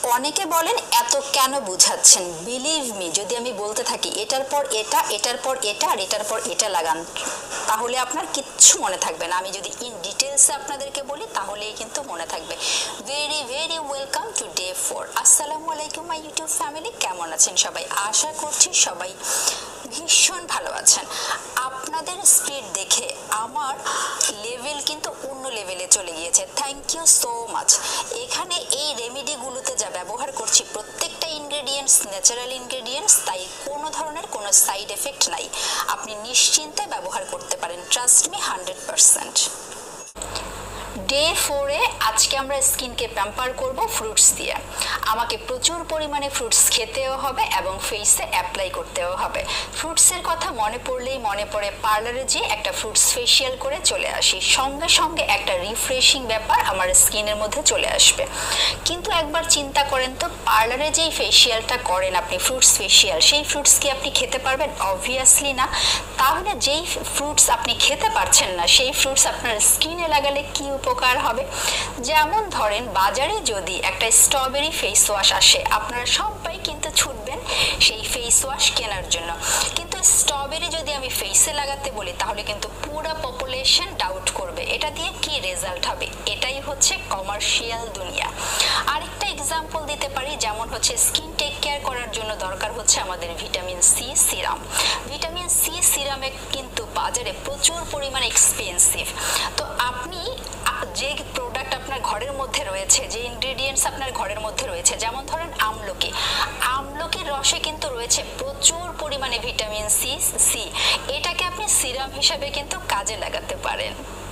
অনেকে বলেন এত কেন বুঝাচ্ছেন, বিলিভ মি, যদি আমি বলতে থাকি এটার পর এটা, এটার পর এটা, আর এটার পর এটা লাগান, তাহলে আপনার কিচ্ছু মনে থাকবে না। আমি যদি ইন ডিটেলসে আপনাদেরকে বলি তাহলেই কিন্তু মনে থাকবে। Very very welcome to day 4। আসসালামু আলাইকুম মাই ইউটিউব ফ্যামিলি, কেমন আছেন সবাই? আশা করছি সবাই ভীষণ ভালো আছেন। আপনাদের স্পিড দেখে আমার লেভেল কিন্তু অন্য লেভেলে চলে গিয়েছে। Thank you so much. এখানে এই রেমেডিগুলোতে যা ব্যবহার করছি প্রত্যেকটা ইনগ্রেডিয়েন্টস ন্যাচারাল ইনগ্রেডিয়েন্টস, তাই কোনো ধরনের কোনো সাইড এফেক্ট নাই। আপনি নিশ্চিন্তে ব্যবহার করতে পারেন, ট্রাস্ট মি 100%। ডে 4-এ আজকে আমরা স্কিনকে প্যাম্পার করব ফ্রুটস দিয়ে। আমাকে প্রচুর পরিমাণে ফ্রুটস খেতেও হবে এবং ফেসে অ্যাপ্লাই করতেও হবে। ফ্রুটসের কথা মনে পড়লেই মনে পড়ে পার্লারে যেয়ে একটা ফ্রুটস ফেশিয়াল করে চলে আসি, সঙ্গে সঙ্গে একটা রিফ্রেশিং ব্যাপার আমার স্কিনের মধ্যে চলে আসবে। কিন্তু একবার চিন্তা করেন তো, পার্লারে যেই ফেশিয়ালটা করেন আপনি, ফ্রুটস ফেশিয়াল, সেই ফ্রুটস কি আপনি খেতে পারবেন? অবভিয়াসলি না। তাহলে যেই ফ্রুটস আপনি খেতে পারছেন না, সেই ফ্রুটস আপনার স্কিনে লাগালে কি উপকার হবে? যেমন ধরেন বাজারে যদি একটা স্ট্রবেরি ফেস ওয়াশ আসে, আপনারা সবাই কিন্তু ছুটবেন সেই ফেস ওয়াশ কেনার জন্য। কিন্তু স্ট্রবেরি যদি আমি ফেসে লাগাতে বলি তাহলে কিন্তু পুরো পপুলেশন ডাউট করবে এটা দিয়ে কি রেজাল্ট হবে। এটাই হচ্ছে কমার্শিয়াল দুনিয়া। আরেকটা এক্সাম্পল দিতে পারি, যেমন হচ্ছে স্কিন টেক কেয়ার করার জন্য দরকার হচ্ছে আমাদের vitamin C serum. Vitamin C সিরামে কিন্তু বাজারে প্রচুর পরিমাণে এক্সপেন্সিভ। তো আপনি যে প্রোডাক্ট আপনার ঘরের মধ্যে রয়েছে, যে ইনগ্রেডিয়েন্টস আপনার ঘরের মধ্যে রয়েছে, যেমন ধরেন আমলকির রসে কিন্তু রয়েছে প্রচুর পরিমাণে ভিটামিন সি, এটাকে আপনি সিরাম হিসাবে কিন্তু কাজে লাগাতে পারেন।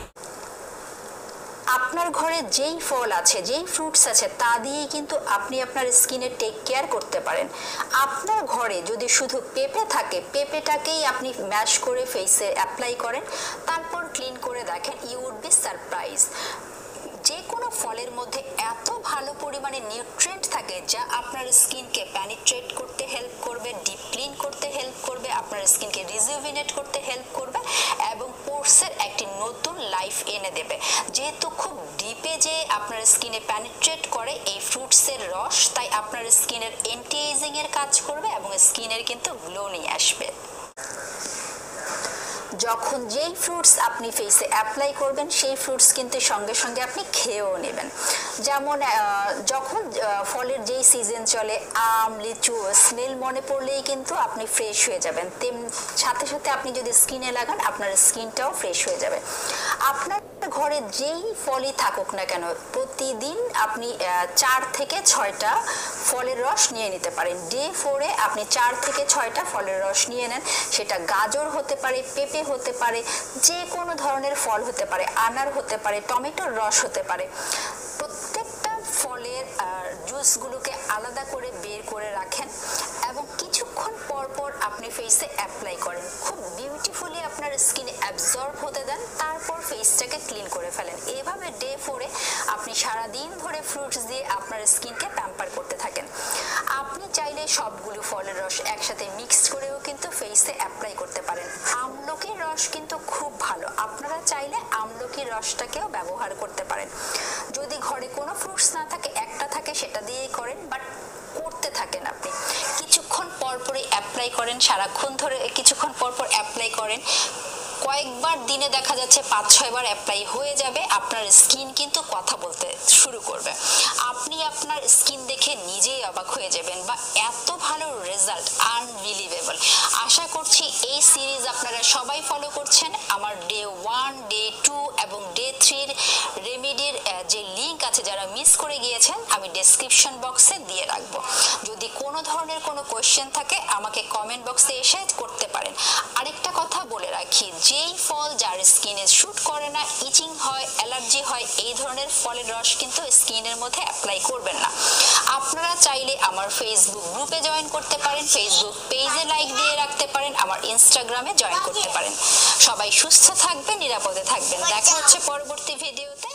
আপনার ঘরে যেই ফল আছে, যেই ফ্রুটস আছে, তা দিয়েই কিন্তু আপনি আপনার স্কিনে টেক কেয়ার করতে পারেন। আপনার ঘরে যদি শুধু পেঁপে থাকে, পেঁপেটাকেই আপনি ম্যাশ করে ফেসে অ্যাপ্লাই করেন, তারপর ক্লিন করে দেখেন, ইউ উড বি সারপ্রাইজ। যে কোনো ফলের মধ্যে এত ভালো পরিমাণে নিউট্রিয়েন্ট থাকে যা আপনার স্কিনকে পেনিট্রেট করতে হেল্প করবে, ডিপ ক্লিন করতে হেল্প করবে, আপনার স্কিনকে রিজুভিনেট করতে হেল্প করবে এবং পোরসের একটি নতুন লাইফ এনে দেবে। যেহেতু খুব ডিপে যে আপনার স্কিনে পেনিট্রেট করে এই ফ্রুটসের রস, তাই আপনার স্কিনের অ্যান্টি এজিং এর কাজ করবে এবং স্কিনের কিন্তু গ্লো নিয়ে আসবে। যখন যেই ফ্রুটস আপনি ফেসে অ্যাপ্লাই করবেন সেই ফ্রুটস কিন্তু সঙ্গে সঙ্গে আপনি খেয়েও নেবেন। যেমন যখন ফলের যেই সিজন চলে, আম, লিচু, স্মেল মনে পড়লেই কিন্তু আপনি ফ্রেশ হয়ে যাবেন। সাথে সাথে আপনি যদি স্কিনে লাগান আপনার স্কিনটাও ফ্রেশ হয়ে যাবে। আপনার ঘরে যেই ফলই থাকুক না কেন, প্রতিদিন আপনি 4 থেকে 6টা ফলের রস নিয়ে নিতে পারেন। ডে 4-এ আপনি 4 থেকে 6টা ফলের রস নিয়ে নেন। সেটা গাজর হতে পারে, পেঁপে হতে পারে, যে কোনো ধরনের ফল হতে পারে, আনার হতে পারে, টমেটোর রস হতে পারে। প্রত্যেকটা ফলের জুসগুলোকে আলাদা করে বের করে রাখেন এবং কিছুক্ষণ পর পর আপনি ফেসে অ্যাপ্লাই করেন। খুব বিউটিফুলি আপনার স্কিনে অ্যাবজর্ব হতে দেন, তারপর ফেসটাকে ক্লিন করে ফেলেন। এভাবে ডে 4-এ আপনি সারাদিন ধরে ফ্রুটস দিয়ে আপনার স্কিনকে প্যাম্পার করতে থাকেন। আপনি চাইলে সবগুলো ফলের রস একসাথে মিক্সড করেও কিন্তু ফেসে অ্যাপ্লাই করতে পারেন। আমলকির রস কিন্তু খুব ভালো, আপনারা চাইলে আমলকির রসটাকেও ব্যবহার করতে পারেন। যদি ঘরে কোনো ফ্রুটস না থাকে, একটা থাকে, সেটা দিয়েই করেন, বাট করতে থাকেন আপনি। কিছুক্ষণ পর পরই অ্যাপ্লাই করেন, সারাক্ষণ ধরে কিছুক্ষণ পর পর অ্যাপ্লাই করেন। কয়েকবার দিনে দেখা যাচ্ছে 5-6 বার অ্যাপ্লাই হয়ে যাবে, আপনার স্কিন কিন্তু কথা বলতে শুরু করবে। আপনি আপনার স্কিন দেখে নিজেই অবাক হয়ে যাবেন, বা এত ভালো রেজাল্ট, আনবিলিভেবল। আশা করছি এই সিরিজ আপনারা সবাই ফলো করছেন। আমার ডে 1, ডে 2 এবং ডে 3-র রেমেডির যে লিঙ্ক আছে, যারা মিস করে গিয়েছেন আমি ডেসক্রিপশন বক্সে দিয়ে রাখবো। যদি কোনো ধরনের কোনো কোয়েশ্চেন থাকে আমাকে কমেন্ট বক্সে এসে করতে পারেন। আরেকটা কথা বলে রাখি, যেই ফল যার স্কিনে শুট করে না, ইচিং হয়, অ্যালার্জি হয়, এই ধরনের ফলের রস কিন্তু স্কিনের মধ্যে অ্যাপ্লাই করবেন না। আপনারা চাইলে আমার ফেসবুক গ্রুপে জয়েন করতে পারেন, ফেসবুক পেজে লাইক দিয়ে রাখতে পারেন, আমার ইনস্টাগ্রামে জয়েন করতে পারেন। সবাই সুস্থ থাকবেন, নিরাপদে থাকবেন। দেখা হচ্ছে পরবর্তী ভিডিওতে।